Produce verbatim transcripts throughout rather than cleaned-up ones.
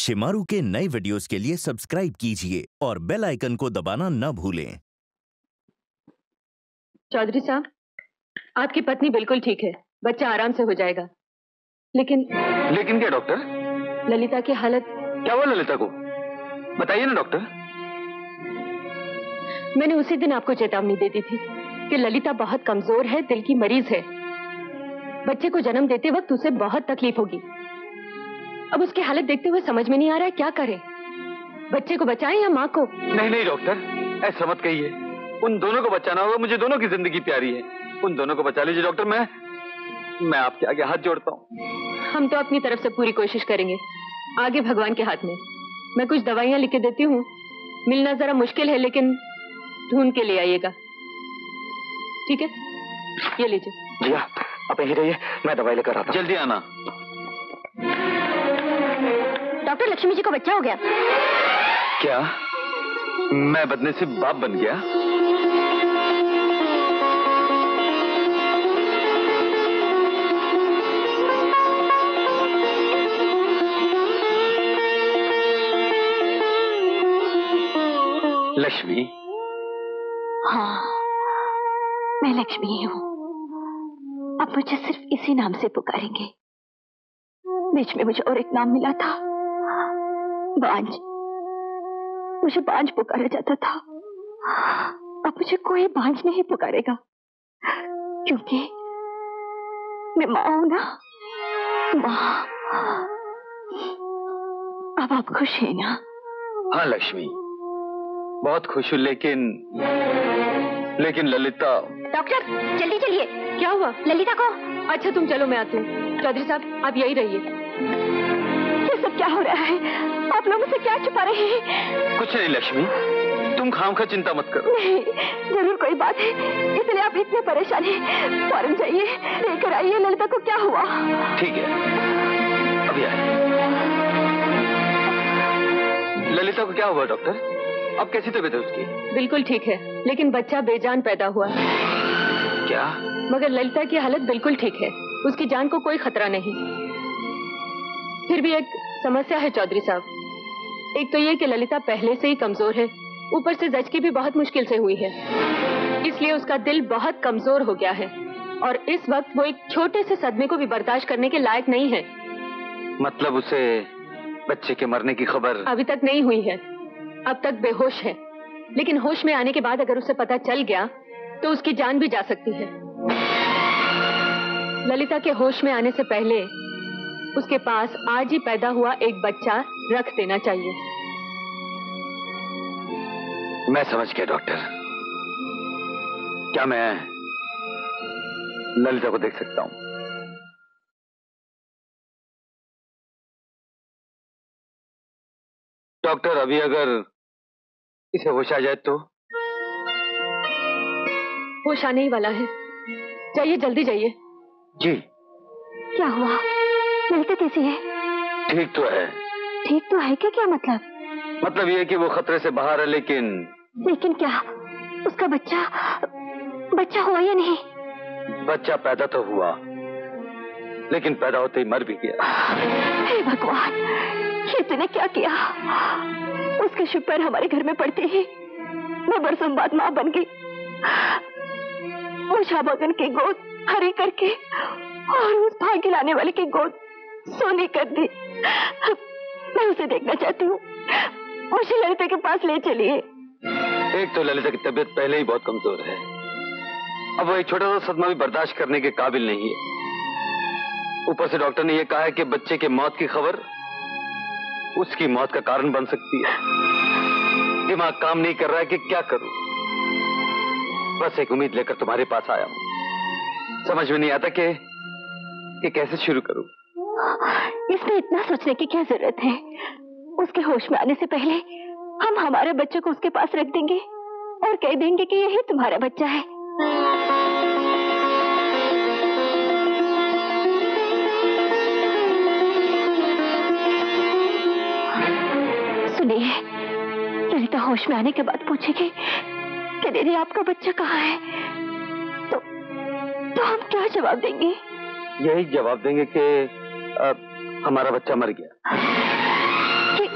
शिमारू के नए वीडियोस के लिए सब्सक्राइब कीजिए और बेल आइकन को दबाना न भूलें। चौधरी साहब, आपकी पत्नी बिल्कुल ठीक है, बच्चा आराम से हो जाएगा। लेकिन लेकिन क्या डॉक्टर? ललिता की हालत। क्या हुआ ललिता को? बताइए ना डॉक्टर। मैंने उसी दिन आपको चेतावनी दे दी थी कि ललिता बहुत कमजोर है, दिल की मरीज है। बच्चे को जन्म देते वक्त उसे बहुत तकलीफ होगी। अब उसकी हालत देखते हुए समझ में नहीं आ रहा है क्या करें। बच्चे को बचाएं या माँ को? नहीं नहीं डॉक्टर, ऐसा मत कहिए। उन दोनों को बचाना होगा, मुझे दोनों की जिंदगी प्यारी है। उन दोनों को बचा लीजिए डॉक्टर। मैं मैं आपके आगे हाथ जोड़ता हूँ। हम तो अपनी तरफ से पूरी कोशिश करेंगे, आगे भगवान के हाथ में। मैं कुछ दवाइयाँ लिख के देती हूँ, मिलना जरा मुश्किल है लेकिन ढूंढ के ले आइएगा, ठीक है? ये लीजिए। जी आप यहीं रहिए, मैं दवाई लेकर आता हूँ। जल्दी आना। डॉक्टर, लक्ष्मी जी को बच्चा हो गया। क्या मैं बदनसीब बाप बन गया? लक्ष्मी? हाँ, मैं लक्ष्मी ही हूँ। अब मुझे सिर्फ इसी नाम से पुकारेंगे। बीच में मुझे और एक नाम मिला था, बांझ। मुझे बांझ पुकारा जाता था। अब मुझे कोई बांझ नहीं पुकारेगा, क्योंकि मैं माँ हूं ना, माँ। अब आप खुश हैं ना? हाँ लक्ष्मी, बहुत खुश हूँ, लेकिन लेकिन ललिता। डॉक्टर जल्दी चलिए। क्या हुआ? ललिता को। अच्छा तुम चलो, मैं आती हूँ। चौधरी साहब आप यही रहिए। ये सब क्या हो रहा है? आप लोग मुझसे क्या छुपा रहे हैं? कुछ नहीं लक्ष्मी, तुम खामखा चिंता मत करो। नहीं, जरूर कोई बात है, इसलिए आप इतने परेशान हैं। फौरन जाइए, लेकर आइए ललिता को। क्या हुआ? ठीक है, अभी आए। ललिता को क्या हुआ डॉक्टर? अब कैसी तबीयत है उसकी? बिल्कुल ठीक है, लेकिन बच्चा बेजान पैदा हुआ। क्या? मगर ललिता की हालत बिल्कुल ठीक है, उसकी जान को कोई खतरा नहीं। फिर भी एक समस्या है चौधरी साहब। एक तो ये कि ललिता पहले से ही कमजोर है, ऊपर से जचकी भी बहुत मुश्किल से हुई है, इसलिए उसका दिल बहुत कमजोर हो गया है और इस वक्त वो एक छोटे से सदमे को भी बर्दाश्त करने के लायक नहीं है। मतलब उसे बच्चे के मरने की खबर अभी तक नहीं हुई है, अब तक बेहोश है, लेकिन होश में आने के बाद अगर उसे पता चल गया तो उसकी जान भी जा सकती है। ललिता के होश में आने से पहले उसके पास आज ही पैदा हुआ एक बच्चा रख देना चाहिए। मैं समझ गया डॉक्टर। क्या मैं ललिता को देख सकता हूं? डॉक्टर अभी अगर इसे होश आ जाए तो? होश आने ही वाला है, जाइए जल्दी जाइए। जी। क्या हुआ? ललिता कैसी है? ठीक तो है। ठीक तो है क्या? क्या मतलब? मतलब ये कि वो खतरे से बाहर है, लेकिन लेकिन क्या? उसका बच्चा बच्चा हुआ या नहीं? बच्चा पैदा तो हुआ, लेकिन पैदा होते ही मर भी गया। हे भगवान, ये तूने क्या किया? उसके शुक्र हमारे घर में पड़ते ही मैं बरसों बाद माँ बन गई। उषा बगन की गोद हरी करके और उस भाग्य लाने वाले की गोद सोनी कर दी। मैं उसे देखना चाहती हूँ, मुझे ललिता के पास ले चलिए। एक तो ललिता की तबीयत पहले ही बहुत कमजोर है, अब वो एक छोटा सा सदमा भी बर्दाश्त करने के काबिल नहीं है। ऊपर से डॉक्टर ने यह कहा है कि बच्चे के मौत की खबर उसकी मौत का कारण बन सकती है। दिमाग काम नहीं कर रहा है कि क्या करूं। बस एक उम्मीद लेकर तुम्हारे पास आया हूं, समझ में नहीं आता कि, कि कैसे शुरू करूं। इसमें इतना सोचने की क्या जरूरत है? उसके होश में आने से पहले हम हमारे बच्चे को उसके पास रख देंगे और कह देंगे कि यही तुम्हारा बच्चा है। सुनिए, ललिता होश में आने के बाद पूछेगी कि दीदी आपका बच्चा कहाँ है, तो तो हम क्या जवाब देंगे? यही जवाब देंगे कि आ, हमारा बच्चा मर गया। ये,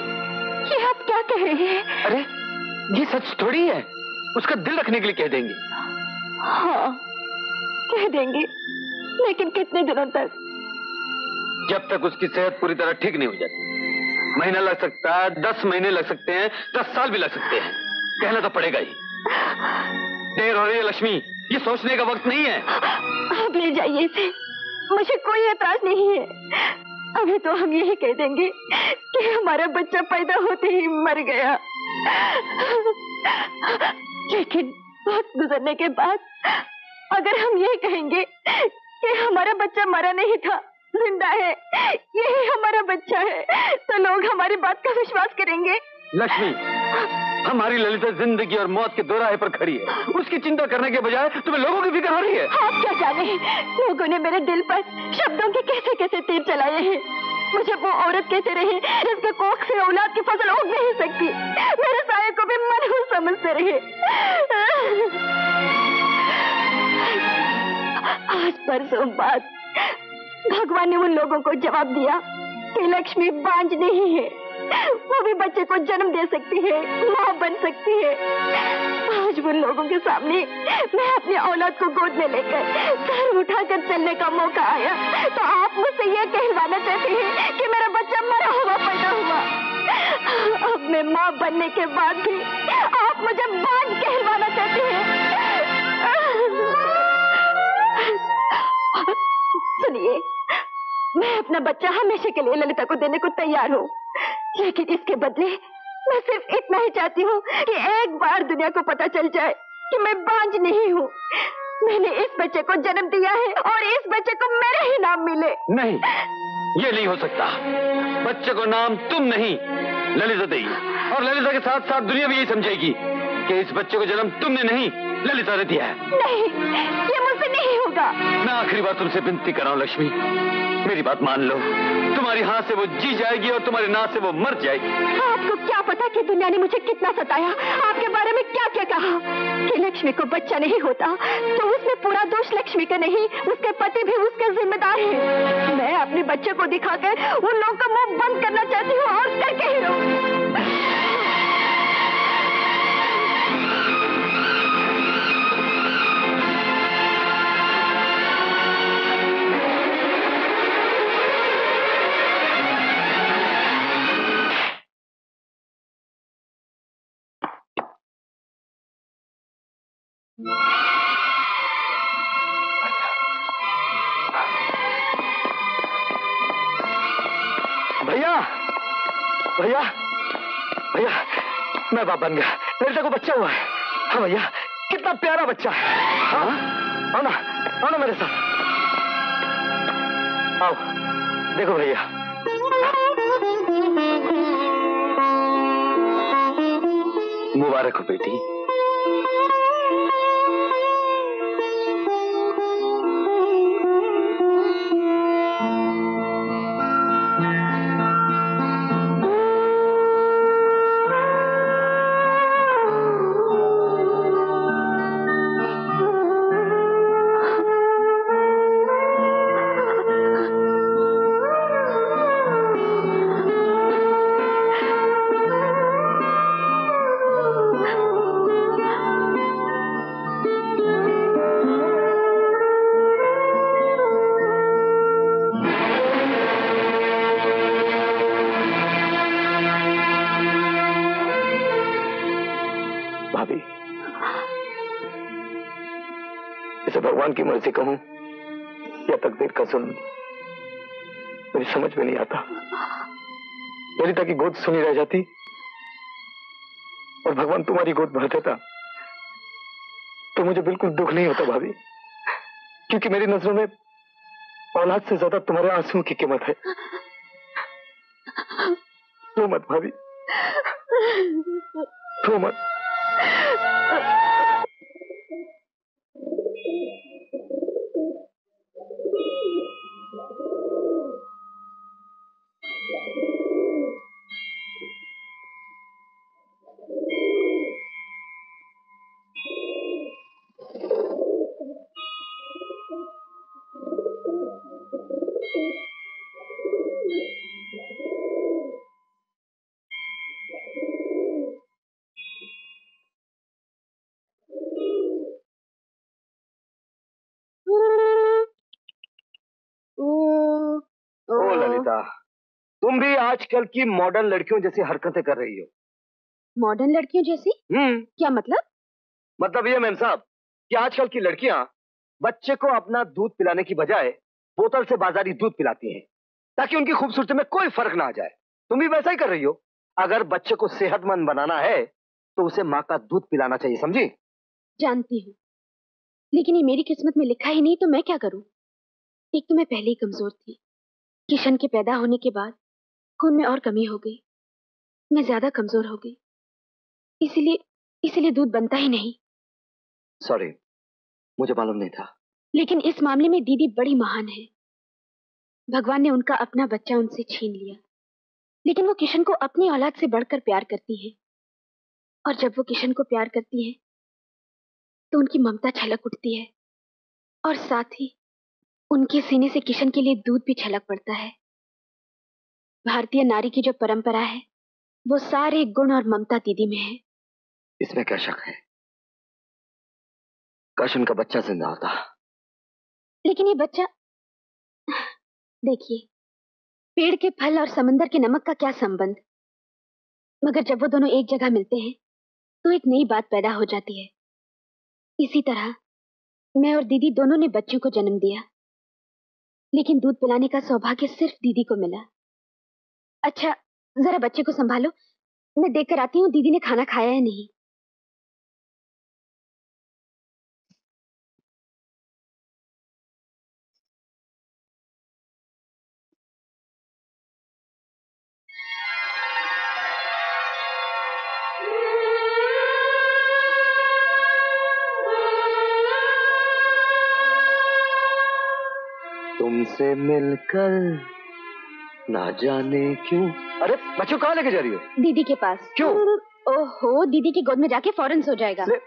कह रहे हैं? अरे ये सच थोड़ी है, उसका दिल रखने के लिए कह देंगे। हाँ कह देंगे, लेकिन कितने दिनों तक? जब तक उसकी सेहत पूरी तरह ठीक नहीं हो जाती। महीना लग सकता है, दस महीने लग सकते हैं, दस साल भी लग सकते हैं, कहना तो पड़ेगा ही। देर हो रही है लक्ष्मी, ये सोचने का वक्त नहीं है। आप ले जाइए इसे, मुझे कोई एतराज नहीं है। अभी तो हम यही कह देंगे कि हमारा बच्चा पैदा होते ही मर गया, लेकिन वक्त गुजरने के बाद अगर हम ये कहेंगे कि हमारा बच्चा मरा नहीं था, जिंदा है, यही हमारा बच्चा है, तो लोग हमारी बात का विश्वास करेंगे। लक्ष्मी, हमारी ललिता जिंदगी और मौत के दोराहे पर खड़ी है, उसकी चिंता करने के बजाय तुम्हें लोगों की फिक्र हो रही है। आप क्या जाने, लोगों ने मेरे दिल पर शब्दों के कैसे कैसे तीर चलाए हैं। मुझे वो औरत कहते रहे जिसके कोख से औलाद की फसल उग नहीं सकती, मेरे साये को भी मनहूस समझते रहे। आज परसों बाद भगवान ने उन लोगों को जवाब दिया कि लक्ष्मी बांझ नहीं है, वो भी बच्चे को जन्म दे सकती है, माँ बन सकती है। आज उन लोगों के सामने मैं अपनी औलाद को गोद में लेकर सर उठाकर चलने का मौका आया, तो आप मुझसे यह कहलवाना चाहते हैं कि मेरा बच्चा मरा हुआ पैदा हुआ। अब मैं माँ बनने के बाद भी आप मुझे बांझ कहलवाना चाहते हैं। सुनिए, मैं अपना बच्चा हमेशा के लिए ललिता को देने को तैयार हूँ, लेकिन इसके बदले मैं सिर्फ इतना ही चाहती हूँ कि एक बार दुनिया को पता चल जाए कि मैं बांझ नहीं हूँ। मैंने इस बच्चे को जन्म दिया है और इस बच्चे को मेरा ही नाम मिले। नहीं, ये नहीं हो सकता। बच्चे को नाम तुम नहीं, ललिता देगी, और ललिता के साथ साथ दुनिया भी यही समझेगी कि इस बच्चे को जन्म तुमने नहीं, ललिता ने दिया है। नहीं, ये मुझसे नहीं होगा। मैं आखिरी बार तुमसे विनती कर रहा हूँ लक्ष्मी, मेरी बात मान लो। तुम्हारी हाँ से वो जी जाएगी और तुम्हारी ना से वो मर जाएगी। आपको क्या पता कि दुनिया ने मुझे कितना सताया, आपके बारे में क्या क्या कहा कि लक्ष्मी को बच्चा नहीं होता तो उसमें पूरा दोष लक्ष्मी का नहीं, उसके पति भी उसके जिम्मेदार है। मैं अपने बच्चे को दिखाकर उन लोगों का मुंह बंद करना चाहती हूँ और करके ही रहूं। भैया, भैया, भैया, मैं बाप बन गया, ललिता को बच्चा हुआ है। हाँ भैया, कितना प्यारा बच्चा है। हाँ, आओ ना, आओ ना मेरे साथ, आओ, देखो भैया। मुबारक हो बेटी। भगवान की मर्जी कहूं या तकदीर का जुल्म, मुझे समझ में नहीं आता। ललिता की गोद सुनी रह जाती और भगवान तुम्हारी गोद भर देता तो मुझे बिल्कुल दुख नहीं होता भाभी, क्योंकि मेरी नजरों में औलाद से ज्यादा तुम्हारे आंसुओं की कीमत है। रो मत भाभी, रो मत। तुम भी आजकल की मॉडर्न लड़कियों जैसी हरकतें कर रही हो। मॉडर्न लड़कियों जैसी? हम्म क्या मतलब? मतलब ये मैम साहब कि आजकल की लड़कियां बच्चे को अपना दूध पिलाने की बजाय बोतल से बाजारी दूध पिलाती हैं ताकि उनकी खूबसूरती में कोई फर्क ना आ जाए। तुम भी वैसा ही कर रही हो। अगर बच्चे को सेहतमंद बनाना है तो उसे माँ का दूध पिलाना चाहिए, समझी? जानती हूँ, लेकिन ये मेरी किस्मत में लिखा ही नहीं तो मैं क्या करूं? एक तो मैं पहले ही कमजोर थी। किशन के पैदा होने के बाद खून में और कमी हो गई। मैं ज्यादा कमजोर हो गई, इसीलिए इसीलिए दूध बनता ही नहीं। सॉरी, मुझे मालूम नहीं था। लेकिन इस मामले में दीदी बड़ी महान है। भगवान ने उनका अपना बच्चा उनसे छीन लिया, लेकिन वो किशन को अपनी औलाद से बढ़कर प्यार करती है। और जब वो किशन को प्यार करती है तो उनकी ममता छलक उठती है, और साथ ही उनके सीने से किशन के लिए दूध भी छलक पड़ता है। भारतीय नारी की जो परंपरा है वो सारे गुण और ममता दीदी में है। इसमें क्या शक है? काश उनका बच्चा जिंदा होता। लेकिन ये बच्चा, देखिए, पेड़ के फल और समंदर के नमक का क्या संबंध? मगर जब वो दोनों एक जगह मिलते हैं तो एक नई बात पैदा हो जाती है। इसी तरह मैं और दीदी दोनों ने बच्चों को जन्म दिया, लेकिन दूध पिलाने का सौभाग्य सिर्फ दीदी को मिला। अच्छा, जरा बच्चे को संभालो, मैं देखकर आती हूँ दीदी ने खाना खाया है नहीं। तुमसे मिलकर ना जाने क्यों। अरे बच्चों कहाँ लेके जा रही हो? दीदी के पास। क्यों? ओहो, दीदी की गोद में जाके फौरन सो जाएगा। ले...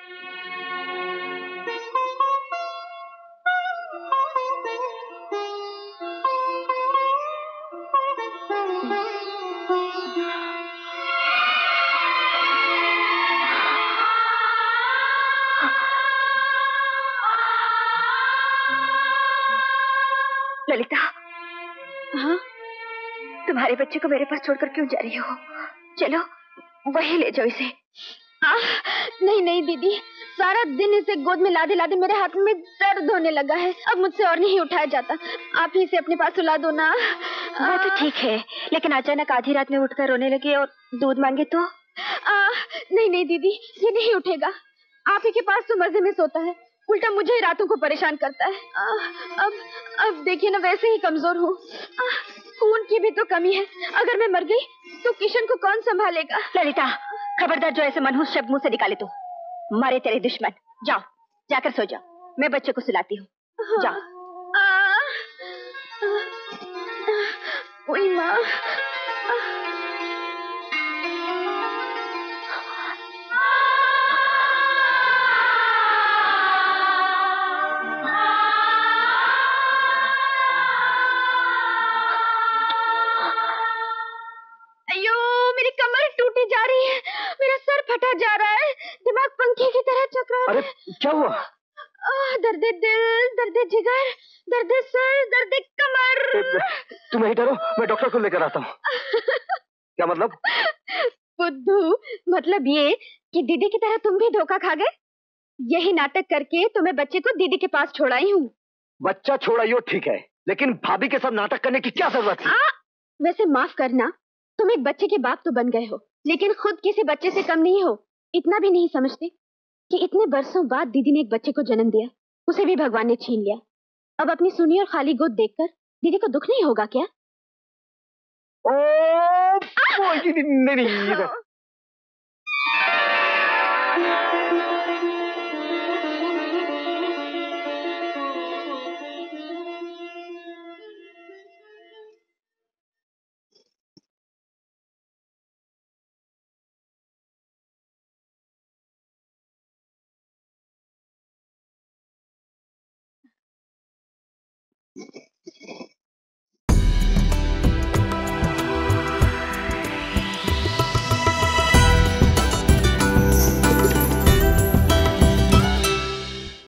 ललिता, हाँ? तुम्हारे बच्चे को मेरे पास छोड़कर क्यों जा रही हो? चलो वहीं ले जाओ इसे। आ, नहीं नहीं दीदी, सारा दिन इसे गोद में लादे लादे मेरे हाथ में दर्द होने लगा है। अब मुझसे और नहीं उठाया जाता। आप ही इसे अपने पास सुला दो ना। वो तो ठीक है, लेकिन अचानक आधी रात में उठकर रोने लगे और दूध मांगे तो? आ, नहीं नहीं दीदी, ये नहीं उठेगा। आप ही के पास तो मजे में सोता है, उल्टा मुझे ही रातों को परेशान करता है। आ, अब अब देखिए ना, वैसे ही कमजोर हूँ। खून की भी तो कमी है। अगर मैं मर गई तो किशन को कौन संभालेगा? ललिता, खबरदार जो ऐसे मनहूस शब्द मुंह से निकाले तो मारे तेरे दुश्मन। जाओ, जाकर सो जाओ, मैं बच्चे को सुलाती हूँ। जाओ। ओए माँ, मेरी कमर टूटी जा रही है, मेरा सर फटा जा रहा है, दिमाग पंखे की तरह चकरा रहा है। अरे क्या हुआ? दर्द दिल, दर्द जिगर, दर्द सर, दर्द कमर। तुम यहीं ठहरो, मैं डॉक्टर को लेकर आता हूँ। क्या मतलब? बुद्धू, मतलब ये कि दीदी की तरह तुम भी धोखा खा गए। यही नाटक करके तो मैं बच्चे को दीदी के पास छोड़ाई हूँ। बच्चा छोड़ाई हो ठीक है, लेकिन भाभी के साथ नाटक करने की क्या जरूरत थी? वैसे माफ करना, तुम एक बच्चे के बाप तो बन गए हो, लेकिन खुद किसी बच्चे से कम नहीं हो। इतना भी नहीं समझते कि इतने बरसों बाद दीदी ने एक बच्चे को जन्म दिया, उसे भी भगवान ने छीन लिया। अब अपनी सुनी और खाली गोद देखकर दीदी को दुख नहीं होगा क्या? ओ, नहीं नहीं नहीं।